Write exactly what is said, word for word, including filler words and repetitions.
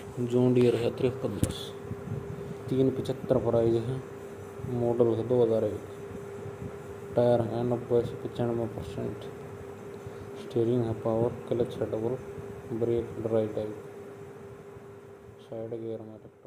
John Deere है तिरपन दस, तीन पचहत्तर प्राइज है, मॉडल है दो हज़ार एक, टायर है नब्बे से पचानवे परसेंट, स्टीयरिंग है पावर, क्लच है double, brake dry type, side gear में